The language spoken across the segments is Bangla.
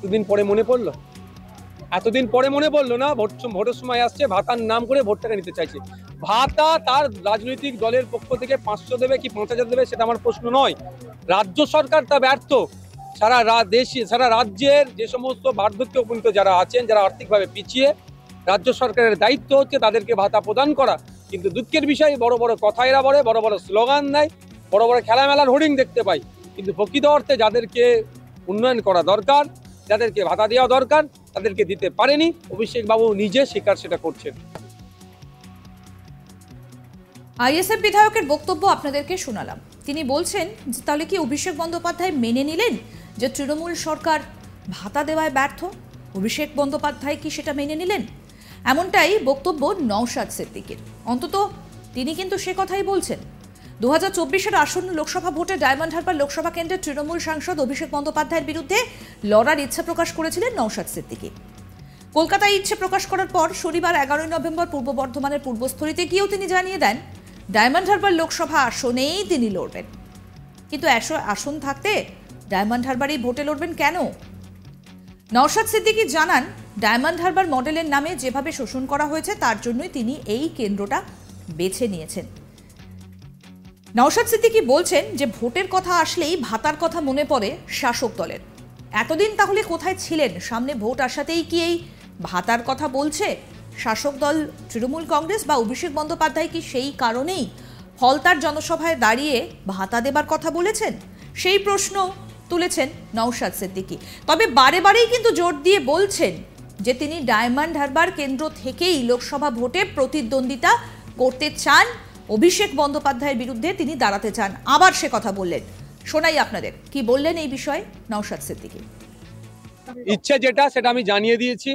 এতদিন পরে মনে পড়লো? এতদিন পরে মনে পড়লো না? ভোটের সময় আসছে, ভাতার নাম করে ভোটটাকে নিতে চাইছে। ভাতা তার রাজনৈতিক দলের পক্ষ থেকে 500 দেবে কি 5000 দেবে সেটা আমার প্রশ্ন নয়। রাজ্য সরকার তা ব্যর্থ। সারা রাজ্যের যে সমস্ত বার্ধক্য উপনীত যারা আছেন, যারা আর্থিকভাবে পিছিয়ে, রাজ্য সরকারের দায়িত্ব হচ্ছে তাদেরকে ভাতা প্রদান করা। কিন্তু দুঃখের বিষয়, বড় বড় কথা এরা বলে, বড় বড় স্লোগান দেয়, বড় বড় খেলামেলার হোর্ডিং দেখতে পাই, কিন্তু প্রকৃত অর্থে যাদেরকে উন্নয়ন করা দরকার, যাদেরকে ভাতা দেওয়া দরকার, তাদেরকে দিতে পারেনি। অভিষেক বাবু নিজে স্বীকার সেটা করছেন। আইএসএফ বিধায়কের বক্তব্য আপনাদেরকে শোনালাম। তিনি বলছেন যে তাহলে কি অভিষেক বন্দ্যোপাধ্যায় মেনে নিলেন যে তৃণমূল সরকার ভাতা দেওয়ায় ব্যর্থ? অভিষেক বন্দ্যোপাধ্যায় কি সেটা মেনে নিলেন? এমনটাই বক্তব্য নওশাদ সিদ্দিকীর। অন্তত তিনি কিন্তু সে কথাই বলছেন। 2024-এর আসন্ন লোকসভা ভোটে ডায়মন্ড হারবার লোকসভা কেন্দ্রের তৃণমূল সাংসদ অভিষেক বন্দ্যোপাধ্যায়ের বিরুদ্ধে লড়ার ইচ্ছা প্রকাশ করেছিলেন নওশাদ সিদ্দিকী। কলকাতায় ইচ্ছে প্রকাশ করার পর শনিবার 11 নভেম্বর পূর্ব বর্ধমানের পূর্বস্থলীতে গিয়েও তিনি জানিয়ে দেন ডায়মন্ড হারবার লোকসভা আসনেই তিনি লড়বেন। কিন্তু আসন থাকতে ডায়মন্ড হারবারেই ভোটে লড়বেন কেন? নওশাদ সিদ্দিকী জানান, ডায়মন্ড হারবার মডেলের নামে যেভাবে শোষণ করা হয়েছে তার জন্যই তিনি এই কেন্দ্রটা বেছে নিয়েছেন। নওশাদ সিদ্দিকী বলছেন যে ভোটের কথা আসলেই ভাতার কথা মনে পড়ে শাসক দলের। এতদিন তাহলে কোথায় ছিলেন? সামনে ভোট আসাতেই কি এই ভাতার কথা বলছে শাসক দল তৃণমূল কংগ্রেস, বা অভিষেক বন্দ্যোপাধ্যায় কি সেই কারণেই ফলতার জনসভায় দাঁড়িয়ে ভাতা দেবার কথা বলেছেন? সেই প্রশ্ন তুলেছেন নওশাদ সিদ্দিকী। তবে বারে বারেই কিন্তু জোর দিয়ে বলছেন যে তিনি ডায়মন্ড হারবার কেন্দ্র থেকেই লোকসভা ভোটে প্রতিদ্বন্দ্বিতা করতে চান, অভিষেক বন্দ্যোপাধ্যায়ের বিরুদ্ধে তিনি দাঁড়াতে চান। আবার সে কথা বললেন, শোনাই আপনাদের কি বললেন এই বিষয়ে নওশাদ সিদ্দিকী। ইচ্ছে যেটা সেটা আমি জানিয়ে দিয়েছি।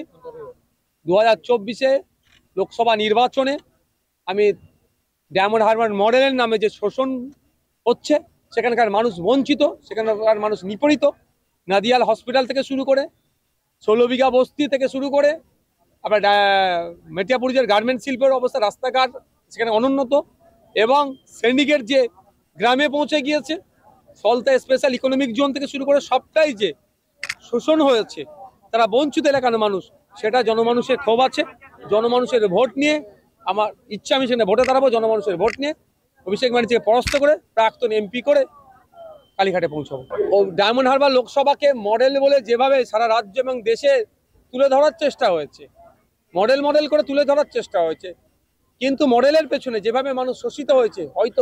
2024-এ লোকসভা নির্বাচনে আমি ডায়মন্ড হারবার মডেলের নামে যে শোষণ হচ্ছে, সেখানকার মানুষ বঞ্চিত, সেখানকার মানুষ নিপীড়িত, নাদিয়াল হসপিটাল থেকে শুরু করে 16 বিঘা বস্তি থেকে শুরু করে আপনার মেটিয়াপুরিজের গার্মেন্ট শিল্পের অবস্থা, রাস্তাঘাট সেখানে অনুন্নত, এবং সিন্ডিকেট যে গ্রামে পৌঁছে গিয়েছে, সলতা স্পেশাল ইকোনমিক জোন থেকে শুরু করে সবটাই যে শোষণ হয়েছে, তারা বঞ্চিত এলাকার মানুষ, সেটা জনমানুষের ক্ষোভ আছে। জনমানুষের ভোট নিয়ে আমার ইচ্ছা, আমি সেখানে ভোটে দাঁড়াবো। জনমানুষের ভোট নিয়ে অভিষেক ব্যানার্জিকে পরাস্ত করে, প্রাক্তন এমপি করে কালীঘাটে পৌঁছাবো। ও ডায়মন্ড হারবার লোকসভাকে মডেল বলে যেভাবে সারা রাজ্য এবং দেশে তুলে ধরার চেষ্টা হয়েছে, মডেল করে তুলে ধরার চেষ্টা হয়েছে, কিন্তু মডেলের পেছনে যেভাবে মানুষ শোষিত হয়েছে, হয়তো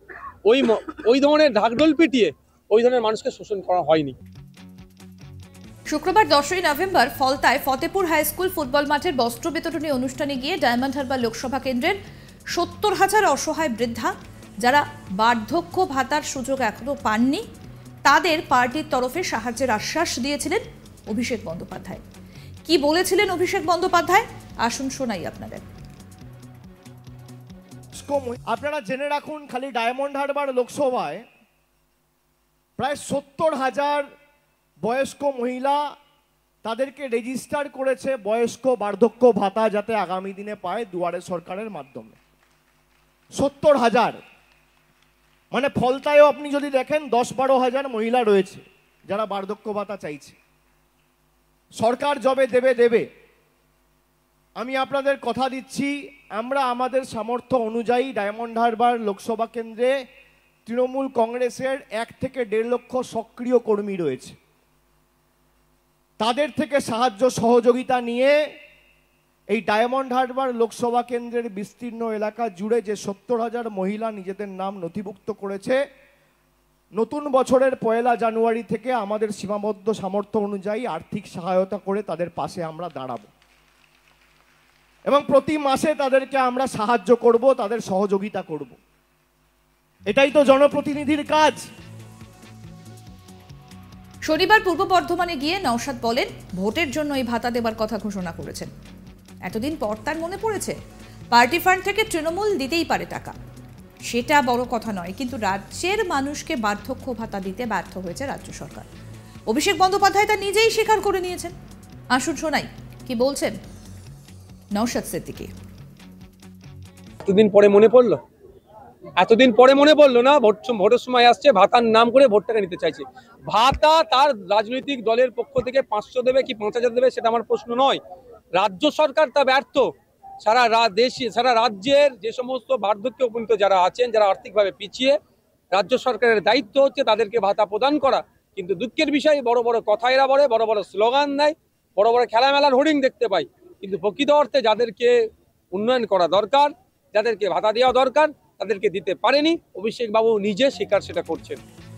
ওই ধরনের ঢাকঢোল পিটিয়ে ওই ধরনের মানুষকে শোষণ করা হয়নি। শুক্রবার 10 নভেম্বর ফলতায় ফতেপুর হাই স্কুল ফুটবল মাঠের বস্ত্র বিতরণী অনুষ্ঠানে গিয়ে ডায়মন্ড হারবার লোকসভা কেন্দ্রের 70,000 অসহায় বৃদ্ধা যারা বার্ধক্য ভাতার সুযোগ এখনো পাননি, তাদের পার্টির তরফে সাহায্যের আশ্বাস দিয়েছিলেন অভিষেক বন্দ্যোপাধ্যায়। কি বলেছিলেন অভিষেক বন্দ্যোপাধ্যায় আসুন শোনাই আপনাদের। আপনারা জেনে রাখুন, খালি ডায়মন্ড হারবার লোকসভায় প্রায় 70,000 বয়স্ক মহিলা তাদেরকে রেজিস্টার করেছে বয়স্ক বার্ধক্য ভাতা, যাতে আগামী দিনে পায় দুয়ারে সরকারের মাধ্যমে। 70,000 মানে ফলতায়ও আপনি যদি দেখেন 10-12 হাজার মহিলা রয়েছে যারা বার্ধক্য ভাতা চাইছে। সরকার যবে দেবে। আমি আপনাদের কথা দিচ্ছি, আমরা আমাদের সামর্থ্য অনুযায়ী ডায়মন্ড হারবার লোকসভা কেন্দ্রে তৃণমূল কংগ্রেসের 1 থেকে 1.5 লক্ষ সক্রিয় কর্মী রয়েছে। তাদের থেকে সাহায্য সহযোগিতা নিয়ে এই ডায়মন্ড হারবার লোকসভা কেন্দ্রের বিস্তীর্ণ এলাকা জুড়ে যে 70,000 মহিলা নিজেদের নাম নথিভুক্ত করেছে, নতুন বছরের 1 জানুয়ারি থেকে আমাদের সীমাবদ্ধ সামর্থ্য অনুযায়ী আর্থিক সহায়তা করে তাদের পাশে আমরা দাঁড়াবো এবং প্রতি মাসে তাদেরকে আমরা সাহায্য করব, তাদের সহযোগিতা করব। এটাই তো জনপ্রতিনিধির কাজ। শনিবার পূর্ব বর্ধমানে গিয়ে নওশাদ বলেন ভোটের জন্য এই ভাতা দেবার কথা ঘোষণা করেছেন। এতদিন পর তার মনে পড়েছে পার্টি ফান্ড থেকে তৃণমূল দিতেই পারে টাকা, সেটা বড় কথা নয়, কিন্তু রাজ্যের মানুষকে বার্ধক্য ভাতা দিতে ব্যর্থ হয়েছে রাজ্য সরকার। অভিষেক বন্দ্যোপাধ্যায় তা নিজেই স্বীকার করে নিয়েছেন। আসুন শোনাই কি বলছেন নওশাদ সিদ্দিকী। এতদিন পরে মনে পড়লো? এতদিন পরে মনে পড়লো না, ভোটের সময় আসছে, ভাতার নাম করে ভোট টাকা নিতে চাইছে। ভাতা তার রাজনৈতিক দলের পক্ষ থেকে 500 দেবে কি 5000 দেবে সেটা আমার প্রশ্ন নয়। রাজ্য সরকার তা ব্যর্থ। সারা রাজ্যের যে সমস্ত বার্ধক্য উপনীত যারা আছেন, যারা আর্থিকভাবে পিছিয়ে, রাজ্য সরকারের দায়িত্ব হচ্ছে তাদেরকে ভাতা প্রদান করা। কিন্তু দুঃখের বিষয়, বড় বড় কথা এরা বলে, বড় বড় স্লোগান দেয়, বড় বড় খেলামেলার হোর্ডিং দেখতে পাই, কিন্তু প্রকৃত অর্থে যাদেরকে উন্নয়ন করা দরকার, যাদেরকে ভাতা দেওয়া দরকার, তাদেরকে দিতে পারেনি। অভিষেক বাবু নিজে স্বীকার সেটা করছেন।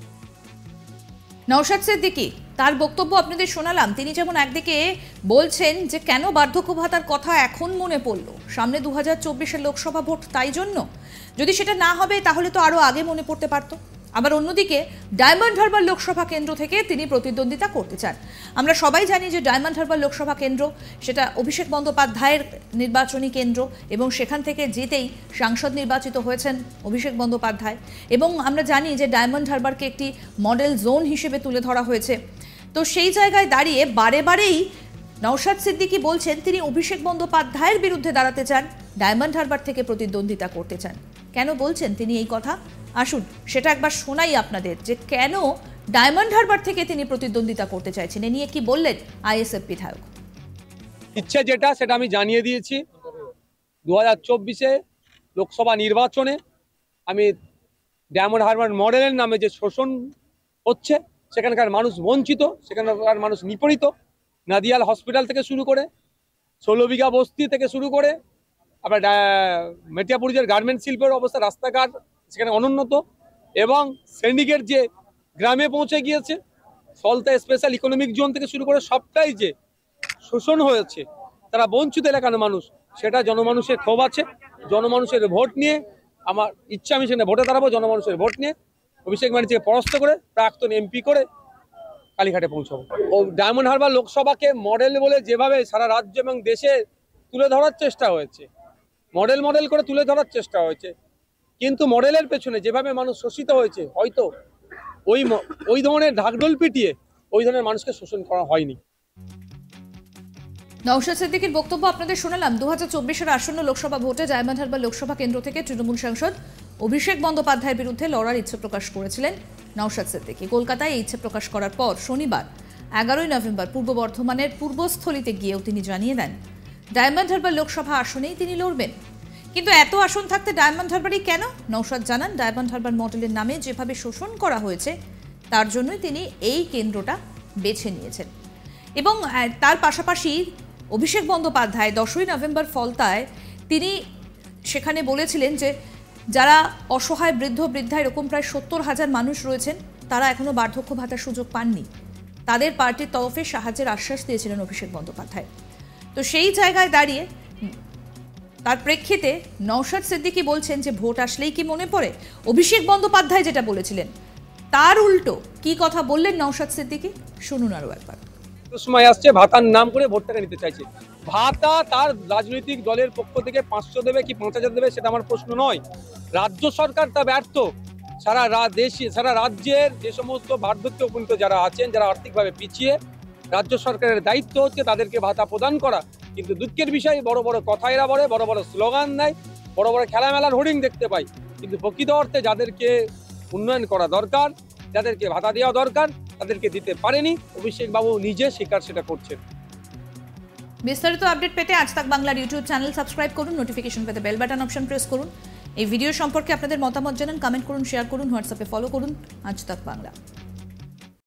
নওশাদ সিদ্দিকী তার বক্তব্য আপনাদের শোনালাম। তিনি যেমন একদিকে বলছেন যে কেন বার্ধক্য ভাতার কথা এখন মনে পড়লো, সামনে 2024-এর লোকসভা ভোট, তাই জন্য যদি সেটা না হবে তাহলে তো আরো আগে মনে পড়তে পারতো। আবার অন্যদিকে ডায়মন্ড হারবার লোকসভা কেন্দ্র থেকে তিনি প্রতিদ্বন্দ্বিতা করতে চান। আমরা সবাই জানি যে ডায়মন্ড হারবার লোকসভা কেন্দ্র সেটা অভিষেক বন্দ্যোপাধ্যায়ের নির্বাচনী কেন্দ্র, এবং সেখান থেকে জিতেই সাংসদ নির্বাচিত হয়েছেন অভিষেক বন্দ্যোপাধ্যায়। এবং আমরা জানি যে ডায়মন্ড হারবারকে একটি মডেল জোন হিসেবে তুলে ধরা হয়েছে। তো সেই জায়গায় দাঁড়িয়ে বারেই নওশাদ সিদ্দিকী বলছেন তিনি অভিষেক বন্দ্যোপাধ্যায়ের বিরুদ্ধে দাঁড়াতে চান, ডায়মন্ড হারবার থেকে প্রতিদ্বন্দ্বিতা করতে চান। কেন বলছেন তিনি এই কথা, আসুন সেটা একবার শোনাই আপনাদের, যে কেন ডায়মন্ড হারবার থেকে তিনি প্রতিদ্বন্দ্বিতা করতে চাইছেন। এ নিয়ে কি বললেন আইএসএফ বিধায়ক। ইচ্ছে যেটা সেটা আমি জানিয়ে দিয়েছি। 2024-এ লোকসভা নির্বাচনে আমি ডায়মন্ড হারবার মডেলের নামে যে শোষণ হচ্ছে, সেখানকার মানুষ বঞ্চিত, সেখানকার মানুষ নিপীড়িত, নাদিয়াল হসপিটাল থেকে শুরু করে 16 বিঘা বস্তি থেকে শুরু করে আবার মেটিয়াপুরিজের গার্মেন্ট শিল্পের অবস্থা, রাস্তাঘাট সেখানে অনুন্নত, এবং সিন্ডিকেট যে গ্রামে পৌঁছে গিয়েছে, সলতা স্পেশাল ইকোনমিক জোন থেকে শুরু করে সবটাই যে শোষণ হয়েছে, তারা বঞ্চিত এলাকার মানুষ, সেটা জনমানুষের ক্ষোভ আছে। জনমানুষের ভোট নিয়ে আমার ইচ্ছা, আমি সেখানে ভোটে দাঁড়াবো। জনমানুষের ভোট নিয়ে অভিষেক ব্যানার্জিকে পরাস্ত করে, প্রাক্তন এমপি করে কালীঘাটে পৌঁছাবো। ও ডায়মন্ড হারবার লোকসভাকে মডেল বলে যেভাবে সারা রাজ্য এবং দেশে তুলে ধরার চেষ্টা হয়েছে, মডেল করে তুলে ধরার চেষ্টা হয়েছে, কিন্তু মডেলের পেছনে যেভাবে মানুষ শোষিত হয়েছে, হয়তো ওই ধরনের ঢাকঢোল পিটিয়ে ওই ধরনের মানুষকে শোষণ করা হয়নি। নওশাদ সিদ্দিকীর বক্তব্য আপনাদের শোনালাম। 2024-এর আসন্ন লোকসভা ভোটে ডায়মন্ড হারবার লোকসভা কেন্দ্র থেকে তৃণমূল সাংসদ অভিষেক বন্দ্যোপাধ্যায়ের বিরুদ্ধে লড়ার ইচ্ছে প্রকাশ করেছিলেন নওশাদ সিদ্দিকী। কলকাতায় এই ইচ্ছে প্রকাশ করার পর শনিবার 11ই নভেম্বর পূর্ব বর্ধমানের পূর্বস্থলীতে গিয়েও তিনি জানিয়ে দেন ডায়মন্ড হারবার লোকসভা আসনেই তিনি লড়বেন। কিন্তু এত আসন থাকতে ডায়মন্ড হারবারই কেন? নওশাদ জানান, ডায়মন্ড হারবার মডেলের নামে যেভাবে শোষণ করা হয়েছে তার জন্যই তিনি এই কেন্দ্রটা বেছে নিয়েছেন। এবং তার পাশাপাশি অভিষেক বন্দ্যোপাধ্যায় 10ই নভেম্বর ফলতায় তিনি সেখানে বলেছিলেন যে যারা অসহায় বৃদ্ধা এরকম প্রায় 70,000 মানুষ রয়েছেন, তারা এখনো বার্ধক্য ভাতার সুযোগ পাননি, তাদের পার্টির তরফে সাহায্যের আশ্বাস দিয়েছিলেন অভিষেক বন্দ্যোপাধ্যায়। তো সেই জায়গায় দাঁড়িয়ে তার প্রেক্ষিতে নওশাদ সিদ্দিকী বলছেন যে ভোট আসলেই কি মনে পড়ে অভিষেক বন্দ্যোপাধ্যায় যেটা বলেছিলেন, তার উল্টো কি কথা বললেন নওশাদ সিদ্দিকী, শুনুন আরো একবার। সময় আসছে, ভাতার নাম করে ভোট টাকা নিতে চাইছে। ভাতা তার রাজনৈতিক দলের পক্ষ থেকে 500 দেবে কি 5000 দেবে সেটা আমার প্রশ্ন নয়। রাজ্য সরকার তা ব্যর্থ। সারা রাজ্যের যে সমস্ত বার্ধক্য উপনীত যারা আছেন, যারা আর্থিকভাবে পিছিয়ে, রাজ্য সরকারের দায়িত্ব হচ্ছে তাদেরকে ভাতা প্রদান করা। কিন্তু দুঃখের বিষয়, বড় বড় কথা এরা বলে, বড় বড় স্লোগান দেয়, বড় বড় খেলামেলার হোর্ডিং দেখতে পাই, কিন্তু প্রকৃত অর্থে যাদেরকে উন্নয়ন করা দরকার, যাদেরকে ভাতা দেওয়া দরকার, তাদেরকে দিতে পারেনি। অভিষেক বাবু নিজে স্বীকার সেটা করছেন। বিস্তারিত আপডেট পেতে আজ তাক বাংলার ইউটিউব চ্যানেল সাবস্ক্রাইব করুন, নোটিফিকেশন পেতে বেল বাটন অপশন প্রেস করুন। এই ভিডিও সম্পর্কে আপনাদের মতামত জানান, কমেন্ট করুন, শেয়ার করুন, হোয়াটসঅ্যাপে ফলো করুন আজ তাক বাংলা।